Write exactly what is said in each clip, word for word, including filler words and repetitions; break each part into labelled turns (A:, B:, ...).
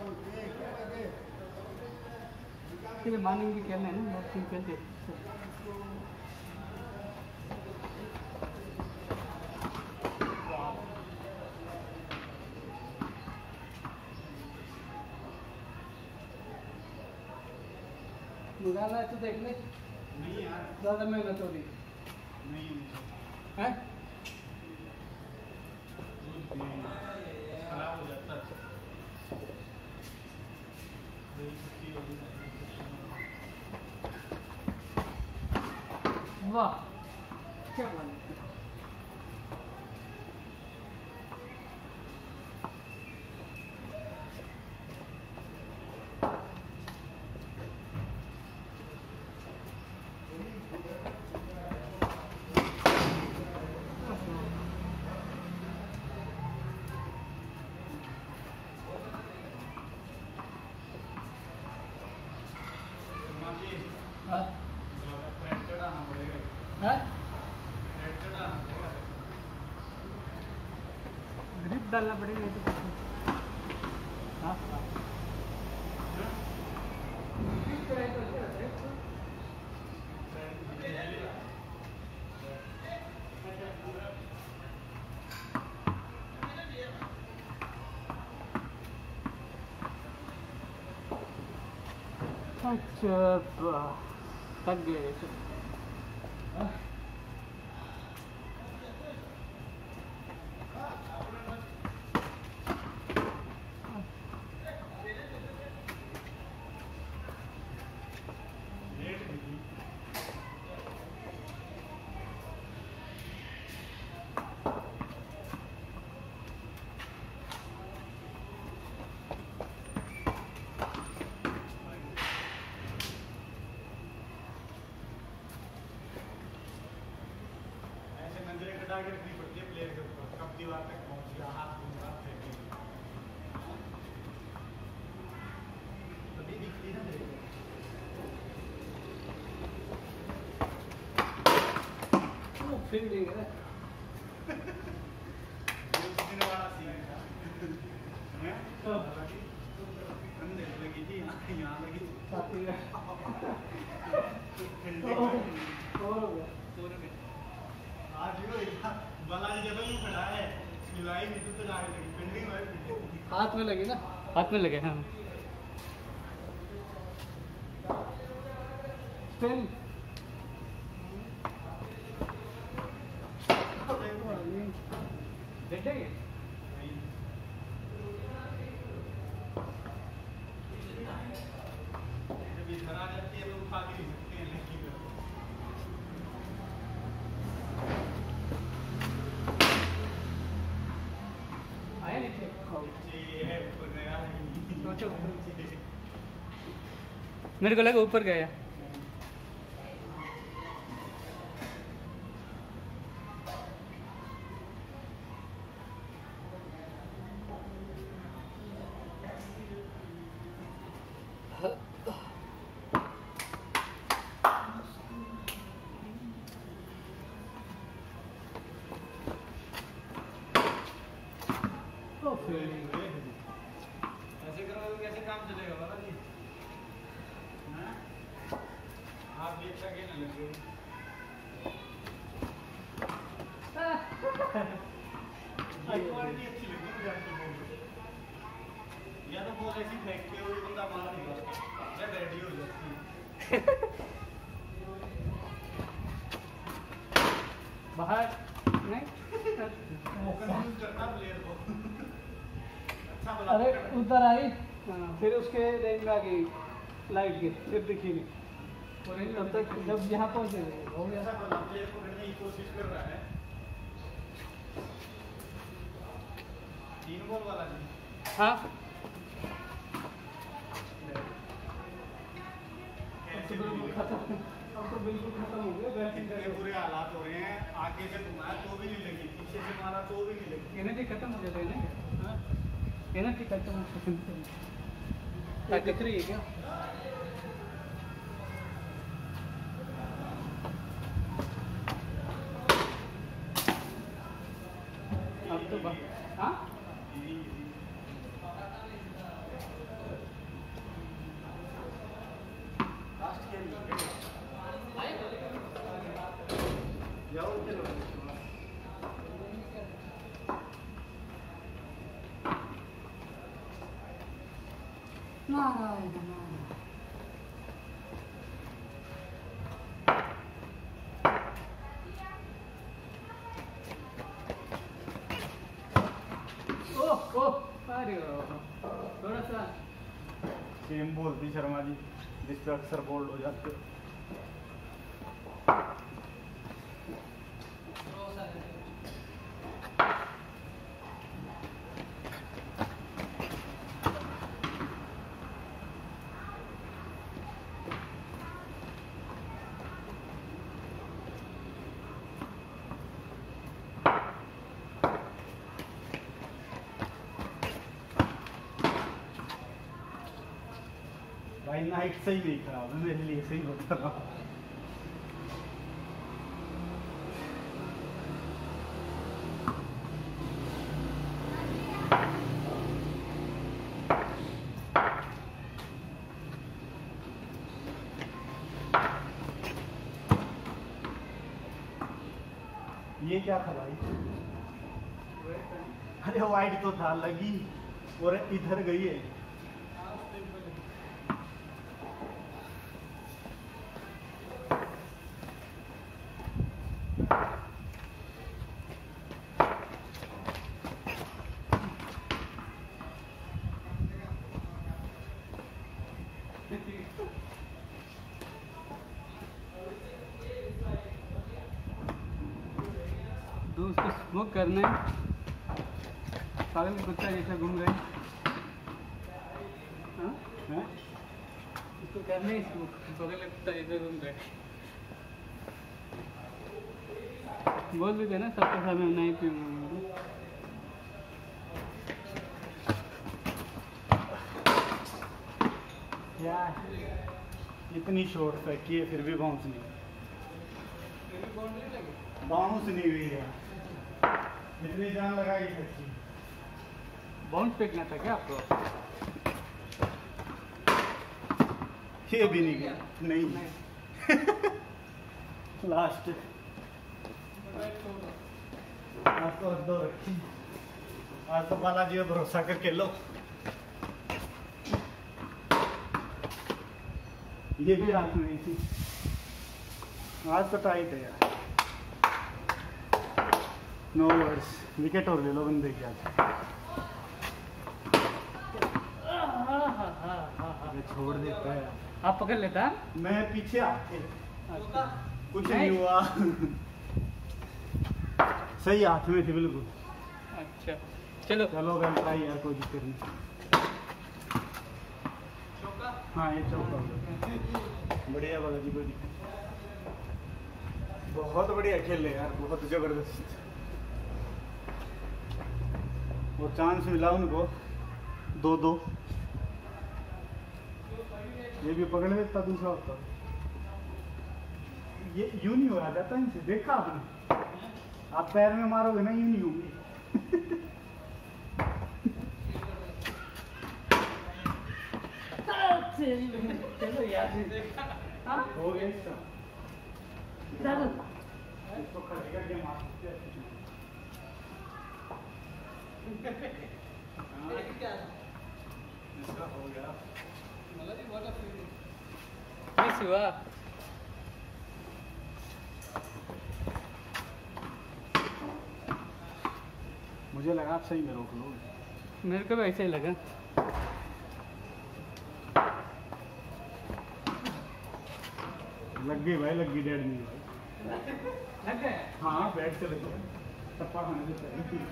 A: Cái morning भी खेलना है ना, मॉर्निंग खेलते। निकालना है तो देख ले। नहीं यार, ज़्यादा मेहनत हो रही नहीं है। खराब हो जाता है। वाह क्या बात है। ग्रिप डालना पड़ेगा तो हाँ अच्छा थक गए। टारगेट नहीं पड़ती है प्लेयर के ऊपर, कब दीवार तक पहुंच गया, हाथ दूंगा तभी दिखती है ना मेरे को फील्डिंग है वाला सीन है अंदर लगी थी, यहाँ लगी हाथ में लगी ना, हाथ में लगे हाँ। स्टिल देखेंगे जब इधर आ जाती है तो उठा के नहीं सकते हैं लेकिन मेरे को लगा ऊपर गया। ऐसे करोगे कैसे काम चलेगा बाबा जी? आप भी अच्छा खेलने लग गए। क्वालिटी अच्छी लगी मुझे आपकी बॉल। या तो बॉल ऐसी फेंकते हुए बंदा मार देगा या रेडी हो जाती है। बाहर नहीं करना प्लेयर को। अरे उधर आई फिर उसके रेंज में आ गई लाइट की, फिर दिखी नहीं तब तक जब यहाँ पहुँचे हो गया। प्लेयर को करने की कोशिश कर रहा है। तीन बॉल वाला जी हाँ तो बिल्कुल खत्म, अब तो बिल्कुल खत्म हो गया। बुरे हालात हो रहे हैं, आगे से घुमाया तो भी नहीं लगी, पीछे से मारा तो भी नहीं लगी। एनर्जी खत्म हो जाता है ना, एनर्जी खत्म हो दिख रही है क्या? अब तो हाँ
B: नारायण नारायण।
A: ओह ओह अरे थोड़ा सा सेम बोलती शर्मा जी, जिस पे अक्सर बोल्ड हो जाते हो। भाई नाइट सही नहीं खराब है मेरे लिए, सही बता रहा हूँ। ये क्या था भाई? अरे वाइट तो था, लगी और इधर गई है।
C: तो उसको स्मोक करना है, पागल कुत्ता जैसा घूम रहे हैं। हाँ?
A: हैं?
C: उसको करना है स्मोक, पागल कुत्ता जैसा घूम रहे हैं। बोल भी देना सबके सामने नहीं पीऊंगा।
A: यार इतनी शॉर्ट फेंकी है फिर भी बाउंस नहीं, बाउंस नहीं हुई है। इतनी जान लगाई फेंकी,
C: बाउंस फेंकना था क्या आपको?
A: ये भी नहीं गया। नहीं, नहीं। लास्ट आज तो दो रखी, आज तो बालाजी पे भरोसा करके लो। ये भी रात में थी, आज तो टाइट है यार। नो वर्ड्स, विकेट और ले लो बंदे की आज। ये छोड़ देता है,
C: आप पकड़ लेता?
A: मैं पीछे आके
C: अच्छा।
A: कुछ नहीं हुआ। सही हाथ में थी बिल्कुल।
C: अच्छा चलो
A: चलो गन ट्राई यार, कोई दिक्कत नहीं। हाँ ये चौका बढ़िया बालाजी, कोई दिक्कत। बहुत बढ़िया खेले यार, बहुत जबरदस्त। वो चांस मिला उनको दो दो, ये भी पकड़ लेता दूसरा होता। ये यूं नहीं हो जाता इनसे, देखा आपने? आप पैर में मारोगे ना, यूं नहीं होगी।
C: चलो यार
A: हो गया इसका। इसको खड़े करके मार सकते हैं। इसका हो गया।
C: मिस हुआ।
A: मुझे लगा आप सही में रोक लो।
C: मेरे को भी ऐसा ही लगा।
A: लग गई भाई, लग गई। डेढ़ मिनट
C: लग गया?
A: हाँ बैठ से लग गया, टप्पा खाने से पहले।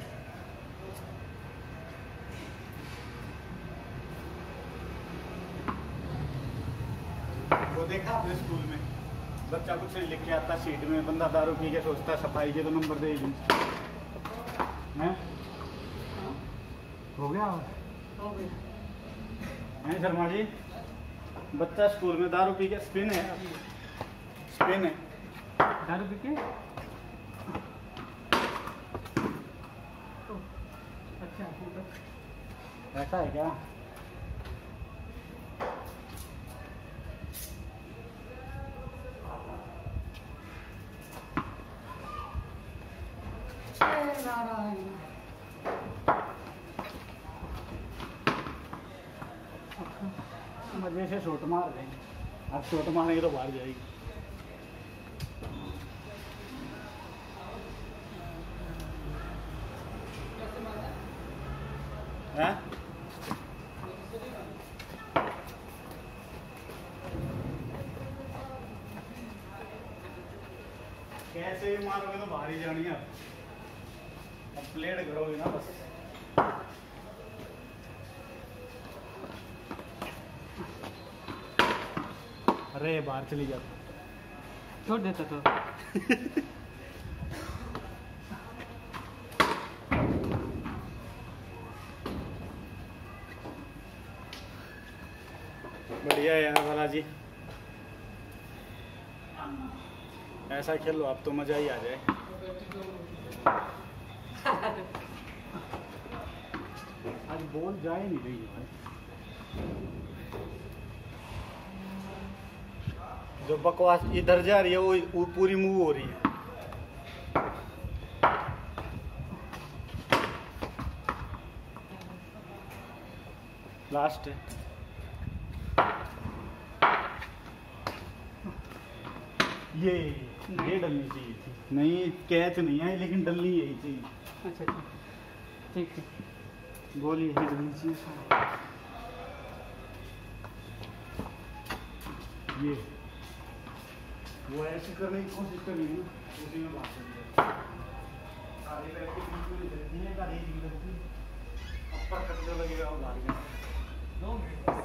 A: वो देखा आपने स्कूल में बच्चा कुछ नहीं लिख के आता शीट में, बंदा दारू पी के सोचता है सफाई के तो नंबर देगी। हैं? हो गया
C: हो गया।
A: हैं शर्मा जी? बच्चा स्कूल में दारू पी के, स्पिन है, स्पिन है।
C: दारू पी के? अच्छा
A: ऐसा है क्या?
B: नारायण।
A: मजे से शॉट मार देंगे। अब शॉट मारेंगे तो बाहर जाएगी। हैं? कैसे भी मारोगे तो बाहर ही जानी है। अब प्लेट करोगे ना बस। अरे बाहर चली जाती,
C: छोड़ देता तो।
A: बढ़िया है यार बालाजी, ऐसा खेलो आप तो मजा ही आ जाए। आज बॉल जा ही नहीं रही है भाई। जो बकवास इधर जा रही है वो, वो पूरी मूव हो रही है। लास्ट है। ये ये डलनी चाहिए थी। नहीं कैच नहीं है लेकिन डलनी यही चाहिए।
C: अच्छा अच्छा ठीक है,
A: गोली यही डलनी चाहिए। ये वो ऐसे करने की कोशिश कर रही है, उसी में बात कर रही है। सारे पैर के बिल्कुल इधर नहीं है, सारे इधर लगती है। अपर कट जो लगेगा वो बाहर गया। दो मिनट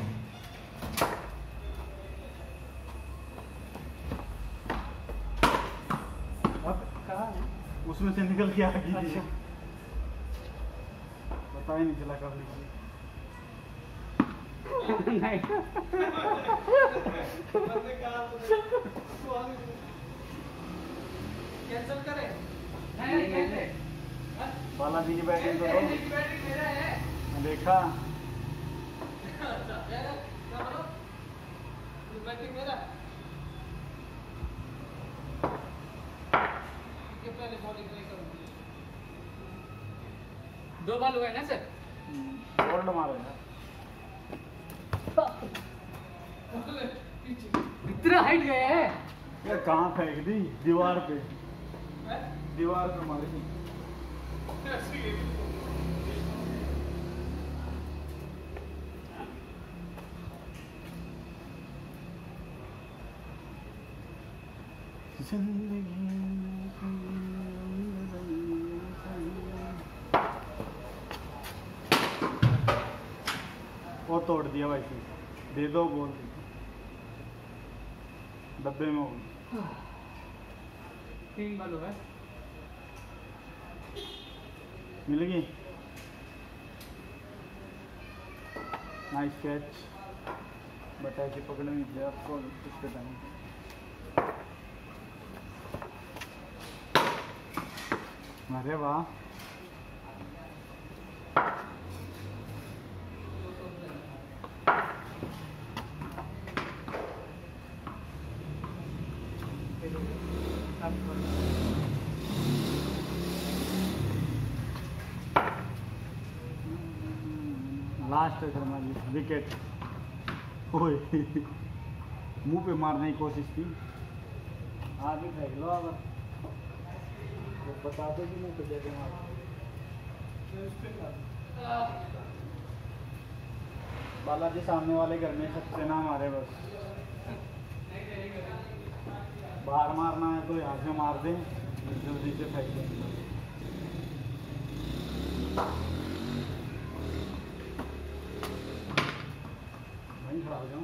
A: अब कहाँ है? उसमें से निकल के आ गई।
C: अच्छा।
A: पता ही नहीं चला कब निकली।
C: नहीं
B: कैंसिल करें?
C: नहीं नहीं
A: बालाजी की बैटिंग तो
B: बैटिंग मेरा है।
A: देखा।
B: बैटिंग मेरा पहले बॉलिंग नहीं करूंगी। दो बॉल हुए ना सर?
A: बोल्ड मारो यार।
C: इतना हाइट गया है।
A: यार कहाँ फेंक दी? दीवार पे, दीवार पे मारी। वो तोड़ दिया भाई, दे दो बोल डब्बे में हो।
C: तीन बॉल हुआ है।
A: मिल गई। Nice catch. बट ऐसे पकड़े नहीं थे आपको इसके टाइम। अरे वाह, लास्ट है शर्मा जी, विकेट। ओए मुंह पे मारने की कोशिश की। आगे फेंक लो अब, तो बता दो कि मुंह पे कैसे मार। बालाजी सामने वाले घर में सबसे ना मारे, बस बाहर मारना है तो यहाँ से मार दें, जल्दी से फेंक दें। वहीं खड़ा हो जाऊँ।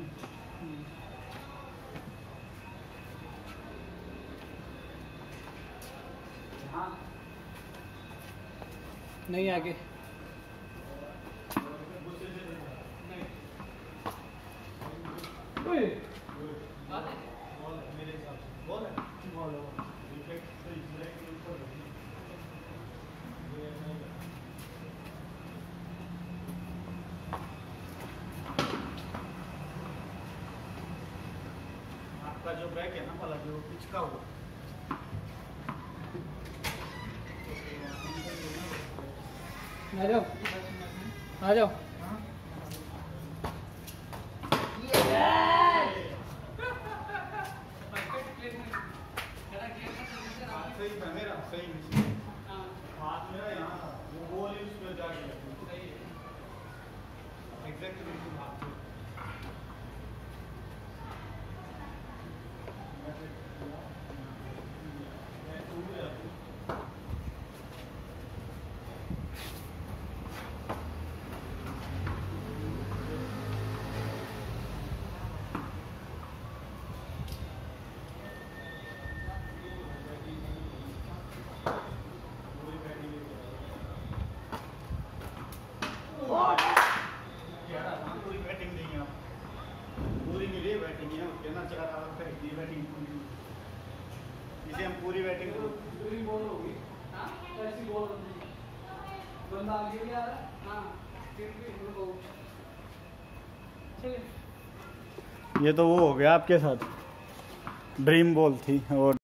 A: हाँ
C: नहीं आगे।
A: आपका जो बैग है ना वाला, जो पिचका हुआ,
C: आ जाओ आ जाओ।
A: सही था मेरा, सही हाथ मेरा यहाँ था, वो बॉल ही उसमें जाके लगी। एग्जैक्टली बिल्कुल हाथ पे। पूरी बैटिंग नहीं है, पूरी मिली है बैटिंग है, कहना चाह रहा था कि बैटिंग पूरी, इसे हम पूरी बैटिंग
C: पूरी बॉल होगी। हाँ ऐसी बॉल होगी, बंदा आगे भी आ रहा है। हाँ फिर भी रुको। चलिए
A: ये तो वो हो गया आपके साथ, ड्रीम बॉल थी और